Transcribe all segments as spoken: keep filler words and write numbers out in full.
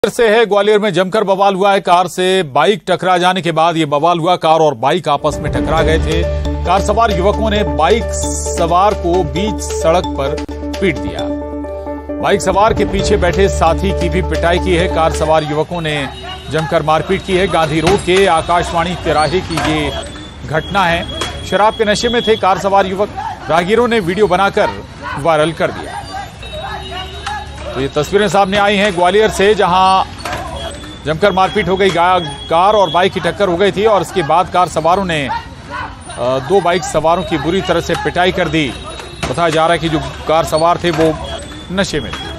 से है ग्वालियर में जमकर बवाल हुआ है। कार से बाइक टकरा जाने के बाद ये बवाल हुआ। कार और बाइक आपस में टकरा गए थे। कार सवार युवकों ने बाइक सवार को बीच सड़क पर पीट दिया। बाइक सवार के पीछे बैठे साथी की भी पिटाई की है। कार सवार युवकों ने जमकर मारपीट की है। गांधी रोड के आकाशवाणी तिराहे की ये घटना है। शराब के नशे में थे कार सवार युवक। राहगीरों ने वीडियो बनाकर वायरल कर दिया। तो ये तस्वीरें सामने आई हैं ग्वालियर से, जहां जमकर मारपीट हो गई। कार और बाइक की टक्कर हो गई थी और इसके बाद कार सवारों ने दो बाइक सवारों की बुरी तरह से पिटाई कर दी। बताया जा रहा है कि जो कार सवार थे वो नशे में थे।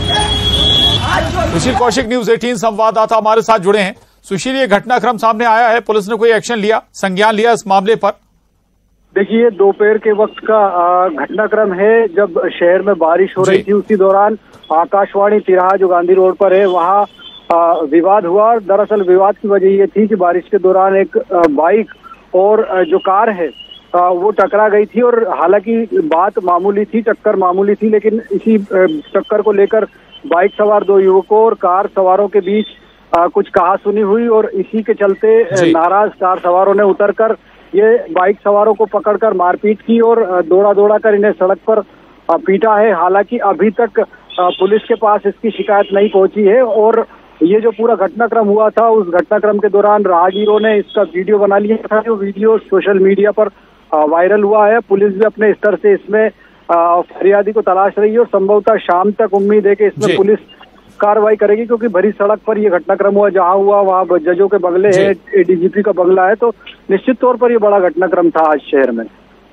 सुशील कौशिक, न्यूज़ अठारह संवाददाता हमारे साथ जुड़े हैं। सुशील, ये घटनाक्रम सामने आया है, पुलिस ने कोई एक्शन लिया, संज्ञान लिया इस मामले पर? देखिए, दोपहर के वक्त का घटनाक्रम है जब शहर में बारिश हो रही थी। उसी दौरान आकाशवाणी तिराहा जो गांधी रोड पर है वहाँ विवाद हुआ। दरअसल विवाद की वजह ये थी कि बारिश के दौरान एक बाइक और जो कार है वो टकरा गई थी। और हालांकि बात मामूली थी, टक्कर मामूली थी, लेकिन इसी टक्कर को लेकर बाइक सवार दो युवकों और कार सवारों के बीच कुछ कहासुनी हुई और इसी के चलते नाराज कार सवारों ने उतरकर ये बाइक सवारों को पकड़कर मारपीट की और दौड़ा दौड़ा कर इन्हें सड़क पर पीटा है। हालांकि अभी तक पुलिस के पास इसकी शिकायत नहीं पहुंची है। और ये जो पूरा घटनाक्रम हुआ था, उस घटनाक्रम के दौरान राहगीरों ने इसका वीडियो बना लिया था। जो वीडियो सोशल मीडिया पर वायरल हुआ है। पुलिस भी अपने स्तर से इसमें फरियादी को तलाश रही है और संभवतः शाम तक उम्मीद है कि इसमें पुलिस कार्रवाई करेगी, क्योंकि भरी सड़क पर यह घटनाक्रम हुआ। जहां हुआ वहां जजों के बंगले है, एडीजीपी का बंगला है, तो निश्चित तौर पर यह बड़ा घटनाक्रम था आज शहर में।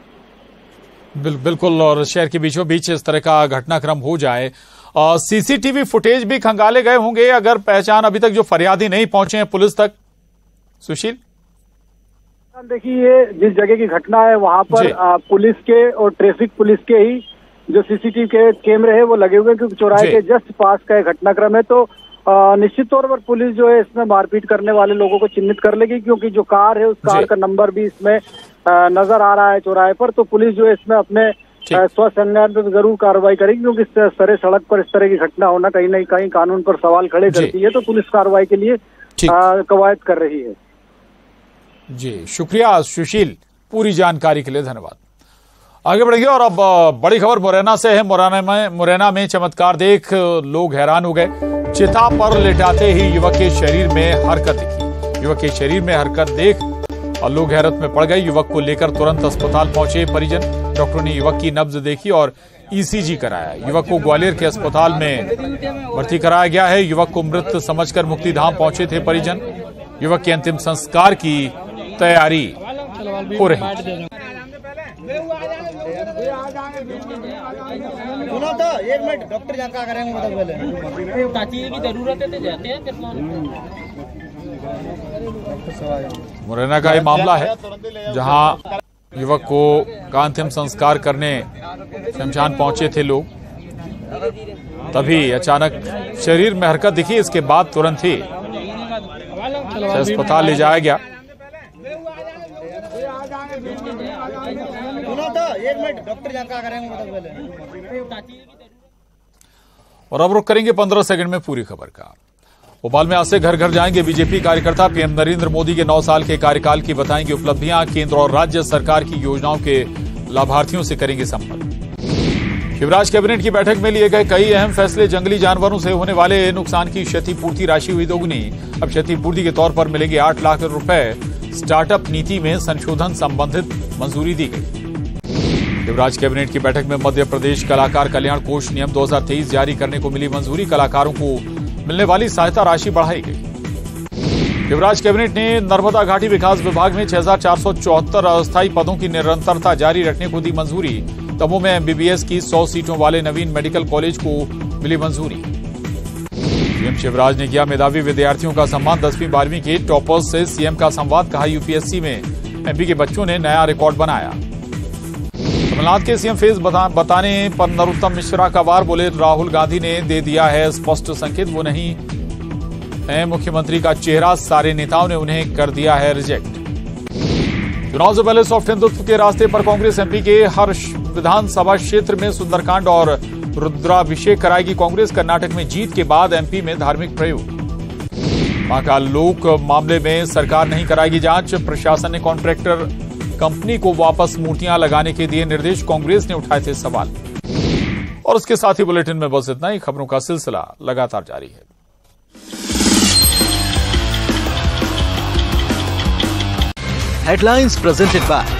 बिल, बिल्कुल, और शहर के बीचों बीच इस तरह का घटनाक्रम हो जाए। सीसीटीवी फुटेज भी खंगाले गए होंगे, अगर पहचान अभी तक जो फरियादी नहीं पहुंचे हैं पुलिस तक। सुशील, देखिए, ये जिस जगह की घटना है वहां पर आ, पुलिस के और ट्रैफिक पुलिस के ही जो सीसीटीवी के कैमरे हैं वो लगे हुए हैं, क्योंकि चौराहे के जस्ट पास का एक घटनाक्रम है। तो निश्चित तौर पर पुलिस जो है इसमें मारपीट करने वाले लोगों को चिन्हित कर लेगी, क्योंकि जो कार है उस कार का नंबर भी इसमें आ, नजर आ रहा है चौराहे पर। तो पुलिस जो है इसमें अपने स्वसंज्ञान पर जरूर कार्रवाई करेगी, क्योंकि इस सरे सड़क पर इस तरह की घटना होना कहीं ना कहीं कानून पर सवाल खड़े करती है। तो पुलिस कार्रवाई के लिए कवायद कर रही है। जी, शुक्रिया सुशील, पूरी जानकारी के लिए धन्यवाद। आगे बढ़ेंगे और अब बड़ी खबर मुरैना से है। मुरैना में मुरैना में चमत्कार देख लोग हैरान हो गए। चिता पर लेटाते ही युवक के शरीर में हरकत दिखी। युवक के शरीर में हरकत देख और लोग हैरत में पड़ गए। युवक को लेकर तुरंत अस्पताल पहुंचे परिजन। डॉक्टरों ने युवक की नब्ज देखी और ईसीजी कराया। युवक को ग्वालियर के अस्पताल में भर्ती कराया गया है। युवक को मृत समझकर मुक्तिधाम पहुंचे थे परिजन। युवक के अंतिम संस्कार की तैयारी हो रही है। सुनो तो एक मिनट, डॉक्टर यहाँ क्या करेंगे मतलब पहले ताकि की जरूरत है तो जाते हैं। मुरैना का ये मामला है जहां युवक को का अंतिम संस्कार करने शमशान पहुंचे थे लोग, तभी अचानक शरीर में हरकत दिखी। इसके बाद तुरंत ही अस्पताल ले जाया गया। सुनो तो एक मिनट, डॉक्टर यहाँ क्या करेंगे मतलब पहले। और अब रुक करेंगे पंद्रह सेकंड में पूरी खबर का। भोपाल में आज से घर घर जाएंगे बीजेपी कार्यकर्ता। पीएम नरेंद्र मोदी के नौ साल के कार्यकाल की बताएंगे उपलब्धियां। केंद्र और राज्य सरकार की योजनाओं के लाभार्थियों से करेंगे संपर्क। शिवराज कैबिनेट की बैठक में लिए गए कई अहम फैसले। जंगली जानवरों से होने वाले नुकसान की क्षतिपूर्ति राशि हुई दोगुनी। अब क्षतिपूर्ति के तौर पर मिलेंगे आठ लाख रुपए। स्टार्टअप नीति में संशोधन संबंधित मंजूरी दी गई। शिवराज कैबिनेट की बैठक में मध्य प्रदेश कलाकार कल्याण कोष नियम दो हज़ार तेईस जारी करने को मिली मंजूरी। कलाकारों को मिलने वाली सहायता राशि बढ़ाई गई। शिवराज कैबिनेट ने नर्मदा घाटी विकास विभाग में छह हजार चार सौ चौहत्तर अस्थायी पदों की निरंतरता जारी रखने को दी मंजूरी। दमोह में एमबीबीएस की सौ सीटों वाले नवीन मेडिकल कॉलेज को मिली मंजूरी। सीएम शिवराज ने किया मेधावी विद्यार्थियों का सम्मान। दसवीं बारहवीं के टॉपर्स से सीएम का संवाद। कहा, यूपीएससी में एमपी के बच्चों ने नया रिकॉर्ड बनाया। कमलनाथ के सीएम फेज बता, बताने पर नरोत्तम मिश्रा का वार। बोले, राहुल गांधी ने दे दिया है स्पष्ट संकेत, वो नहीं है मुख्यमंत्री का चेहरा। सारे नेताओं ने उन्हें कर दिया है रिजेक्ट। चुनाव से पहले सॉफ्ट हिंदुत्व के रास्ते पर कांग्रेस। एमपी के हर विधानसभा क्षेत्र में सुंदरकांड और रुद्राभिषेक कराएगी कांग्रेस। कर्नाटक में जीत के बाद एमपी में धार्मिक प्रयोग। महाकाल लोक मामले में सरकार नहीं कराएगी जांच, प्रशासन ने कॉन्ट्रैक्टर कंपनी को वापस मूर्तियां लगाने के दिए निर्देश, कांग्रेस ने उठाए थे सवाल। और उसके साथ ही बुलेटिन में बस इतना ही। खबरों का सिलसिला लगातार जारी है। Headlines presented by